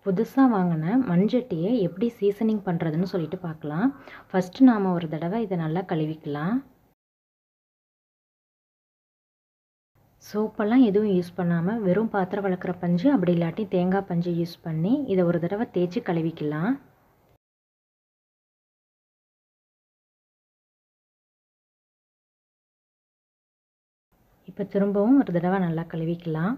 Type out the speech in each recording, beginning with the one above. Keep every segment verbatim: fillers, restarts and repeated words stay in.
புதுசா வாங்குன மண்சட்டியை எப்படி சீசனிங் பண்ணுறதுன்னு சொல்லிட்டு பார்க்கலாம். ஃபஸ்ட்டு நாம் ஒரு தடவை இதை நல்லா கழுவிக்கலாம். சோப்பெல்லாம் எதுவும் யூஸ் பண்ணாமல் வெறும் பாத்திரம் வளர்க்குற பஞ்சு அப்படி இல்லாட்டி தேங்காய் பஞ்சு யூஸ் பண்ணி இதை ஒரு தடவை தேய்ச்சி கழுவிக்கலாம். இப்போ திரும்பவும் ஒரு தடவை நல்லா கழுவிக்கலாம்.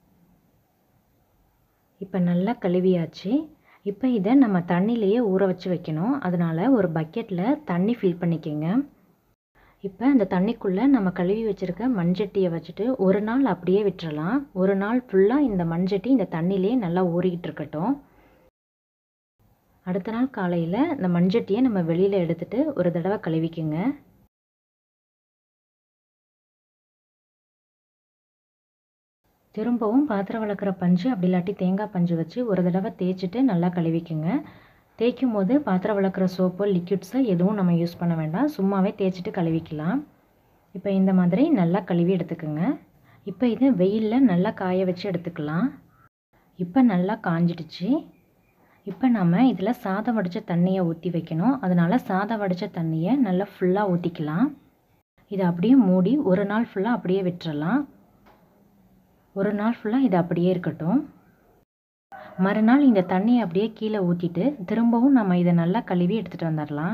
இப்போ நல்லா கழுவியாச்சு. இப்போ இதை நம்ம தண்ணியிலேயே ஊற வச்சு வைக்கணும். அதனால் ஒரு பக்கெட்டில் தண்ணி ஃபில் பண்ணிக்கோங்க. இப்போ அந்த தண்ணிக்குள்ளே நம்ம கழுவி வச்சுருக்க மண்சட்டியை வச்சுட்டு ஒரு நாள் அப்படியே விட்டுறலாம். ஒரு நாள் ஃபுல்லாக இந்த மண்சட்டி இந்த தண்ணியிலே நல்லா ஊறிக்கிட்டு இருக்கட்டும். அடுத்த நாள் காலையில் இந்த மண்சட்டியை நம்ம வெளியில் எடுத்துகிட்டு ஒரு தடவை கழுவிக்குங்க. திரும்பவும் பாத்திரம் வளர்க்குற பஞ்சு அப்படி இல்லாட்டி தேங்காய் பஞ்சு வச்சு ஒரு தடவை தேய்ச்சிட்டு நல்லா கழுவிக்குங்க. தேய்க்கும் போது பாத்திரம் வளர்க்குற சோப்பு லிக்விட்ஸை எதுவும் நம்ம யூஸ் பண்ண வேண்டாம். சும்மாவே தேய்ச்சிட்டு கழுவிக்கலாம். இப்போ இந்த மாதிரி நல்லா கழுவி எடுத்துக்கோங்க. இப்போ இதை வெயிலில் நல்லா காய வச்சு எடுத்துக்கலாம். இப்போ நல்லா காஞ்சிடுச்சு. இப்போ நம்ம இதில் சாதம் வடித்த தண்ணியை ஊற்றி வைக்கணும். அதனால் சாதம் வடித்த தண்ணியை நல்லா ஃபுல்லாக ஊற்றிக்கலாம். இதை அப்படியே மூடி ஒரு நாள் ஃபுல்லாக அப்படியே விட்டுறலாம். ஒரு நாள் ஃபுல்லாக இது அப்படியே இருக்கட்டும். மறுநாள் இந்த தண்ணியை அப்படியே கீழே ஊற்றிட்டு திரும்பவும் நம்ம இதை நல்லா கழுவி எடுத்துகிட்டு வந்துடலாம்.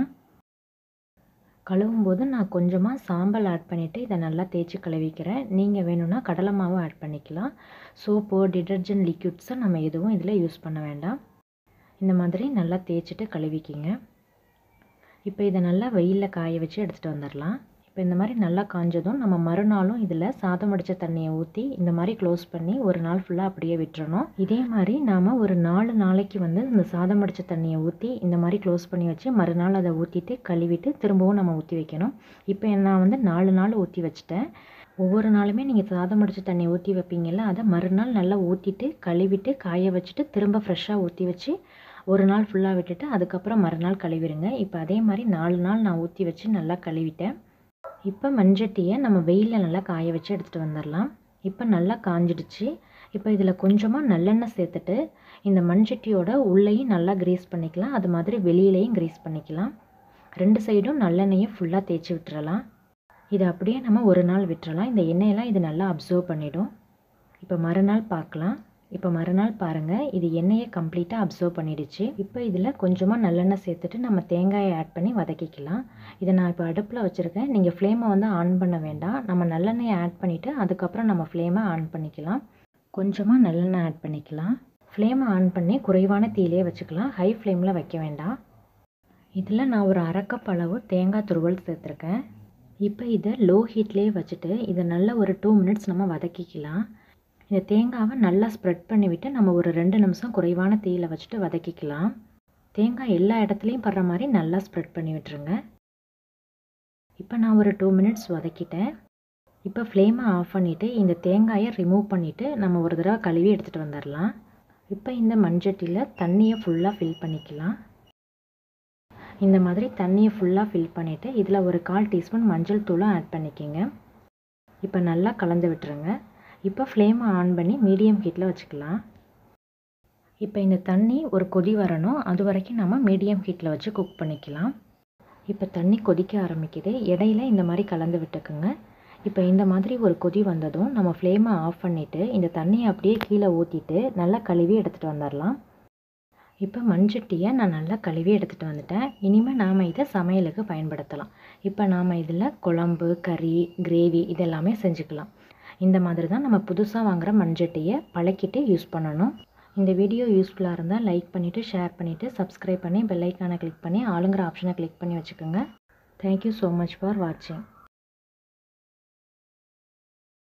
கழுவும் போது நான் கொஞ்சமாக சாம்பல் ஆட் பண்ணிவிட்டு இதை நல்லா தேய்ச்சி கழுவிக்கிறேன். நீங்கள் வேணும்னா கடலை மாவு ஆட் பண்ணிக்கலாம். சோப்போ டிடர்ஜென்ட் லிக்விட்ஸை நம்ம எதுவும் இதில் யூஸ் பண்ண வேண்டாம். இந்த மாதிரி நல்லா தேய்ச்சிட்டு கழுவிக்கிங்க. இப்போ இதை நல்லா வெயிலில் காய வச்சு எடுத்துகிட்டு வந்துடலாம். இப்போ இந்த மாதிரி நல்லா காஞ்சதும் நம்ம மறுநாளும் இதில் சாதம் வடித்த தண்ணியை ஊற்றி இந்த மாதிரி க்ளோஸ் பண்ணி ஒரு நாள் ஃபுல்லாக அப்படியே விட்டுறணும். இதே மாதிரி நாம் ஒரு நாலு நாளைக்கு வந்து இந்த சாதம் வடித்த தண்ணியை ஊற்றி இந்த மாதிரி க்ளோஸ் பண்ணி வச்சு மறுநாள் அதை ஊற்றிட்டு கழுவிட்டு திரும்பவும் நம்ம ஊற்றி வைக்கணும். இப்போ நான் வந்து நாலு நாள் ஊற்றி வச்சுட்டேன். ஒவ்வொரு நாளுமே நீங்கள் சாதம் வடித்த தண்ணியை ஊற்றி வைப்பீங்கள்ல, அதை மறுநாள் நல்லா ஊற்றிட்டு கழுவிட்டு காய வச்சுட்டு திரும்ப ஃப்ரெஷ்ஷாக ஊற்றி வச்சு ஒரு நாள் ஃபுல்லாக விட்டுட்டு அதுக்கப்புறம் மறுநாள் கழுவிடுங்க. இப்போ அதே மாதிரி நாலு நாள் நான் ஊற்றி வச்சு நல்லா கழுவிட்டேன். இப்போ மண்சட்டியை நம்ம வெயிலில் நல்லா காய வச்சு எடுத்துகிட்டு வந்துடலாம். இப்போ நல்லா காஞ்சிடுச்சு. இப்போ இதில் கொஞ்சமாக நல்லெண்ணெய் சேர்த்துட்டு இந்த மண்சட்டியோட உள்ளேயும் நல்லா கிரீஸ் பண்ணிக்கலாம். அது மாதிரி வெளியிலையும் கிரீஸ் பண்ணிக்கலாம். ரெண்டு சைடும் நல்லெண்ணெயை ஃபுல்லாக தேய்ச்சி விட்டுறலாம். இதை அப்படியே நம்ம ஒரு நாள் விட்டுறலாம். இந்த எண்ணெயெல்லாம் இது நல்லா அப்சர்வ் பண்ணிவிடும். இப்போ மறுநாள் பார்க்கலாம். இப்போ மறுநாள் பாருங்கள், இது எண்ணெயை கம்ப்ளீட்டாக அப்சர்வ் பண்ணிடுச்சு. இப்போ இதில் கொஞ்சமாக நல்லெண்ணெய் சேர்த்துட்டு நம்ம தேங்காயை ஆட் பண்ணி வதக்கிக்கலாம். இதை நான் இப்போ அடுப்பில் வச்சுருக்கேன். நீங்கள் ஃப்ளேமை வந்து ஆன் பண்ண வேண்டாம். நம்ம நல்லெண்ணெயை ஆட் பண்ணிவிட்டு அதுக்கப்புறம் நம்ம ஃப்ளேமை ஆன் பண்ணிக்கலாம். கொஞ்சமாக நல்லெண்ணெய் ஆட் பண்ணிக்கலாம். ஃப்ளேமை ஆன் பண்ணி குறைவான தீயிலே வச்சுக்கலாம். ஹை ஃப்ளேமில் வைக்க வேண்டாம். இதில் நான் ஒரு அரை கப் அளவு தேங்காய் துருவல் சேர்த்துருக்கேன். இப்போ இதை லோ ஹீட்லேயே வச்சுட்டு இதை நல்லா ஒரு டூ மினிட்ஸ் நம்ம வதக்கிக்கலாம். இந்த தேங்காவை நல்லா ஸ்ப்ரெட் பண்ணிவிட்டு நம்ம ஒரு ரெண்டு நிமிஷம் குறைவான தீயில் வச்சுட்டு வதக்கிக்கலாம். தேங்காய் எல்லா இடத்துலையும் படுற மாதிரி நல்லா ஸ்ப்ரெட் பண்ணி விட்டுருங்க. இப்போ நான் ஒரு டூ மினிட்ஸ் வதக்கிட்டேன். இப்போ ஃப்ளேமை ஆஃப் பண்ணிவிட்டு இந்த தேங்காயை ரிமூவ் பண்ணிவிட்டு நம்ம ஒரு தடவை கழுவி எடுத்துகிட்டு வந்துடலாம். இப்போ இந்த மண்சட்டியில் தண்ணியை ஃபுல்லாக ஃபில் பண்ணிக்கலாம். இந்த மாதிரி தண்ணியை ஃபுல்லாக ஃபில் பண்ணிவிட்டு இதில் ஒரு கால் டீஸ்பூன் மஞ்சள் தூளும் ஆட் பண்ணிக்கோங்க. இப்போ நல்லா கலந்து விட்டுருங்க. இப்போ ஃப்ளேமை ஆன் பண்ணி மீடியம் ஹீட்டில் வச்சுக்கலாம். இப்போ இந்த தண்ணி ஒரு கொதி வரணும். அது வரைக்கும் நம்ம மீடியம் ஹீட்டில் வச்சு குக் பண்ணிக்கலாம். இப்போ தண்ணி கொதிக்க ஆரம்பிக்குது. இடையில இந்த மாதிரி கலந்து விட்டுக்குங்க. இப்போ இந்த மாதிரி ஒரு கொதி வந்ததும் நம்ம ஃப்ளேமை ஆஃப் பண்ணிவிட்டு இந்த தண்ணியை அப்படியே கீழே ஊற்றிட்டு நல்லா கழுவி எடுத்துகிட்டு வந்துடலாம். இப்போ மண்சட்டியை நான் நல்லா கழுவி எடுத்துகிட்டு வந்துட்டேன். இனிமேல் நாம் இதை சமையலுக்கு பயன்படுத்தலாம். இப்போ நாம் இதில் குழம்பு, கறி, கிரேவி இதெல்லாமே செஞ்சுக்கலாம். இந்த மாதிரி தான் நம்ம புதுசாக வாங்குகிற மண்சட்டியை பழக்கிட்டு யூஸ் பண்ணணும். இந்த வீடியோ யூஸ்ஃபுல்லாக இருந்தால் லைக் பண்ணிவிட்டு ஷேர் பண்ணிவிட்டு சப்ஸ்கிரைப் பண்ணி பெல் ஐக்கானை கிளிக் பண்ணி ஆளுங்கிற ஆப்ஷனை கிளிக் பண்ணி வச்சுக்கோங்க. தேங்க்யூ ஸோ மச் ஃபார் வாட்சிங்.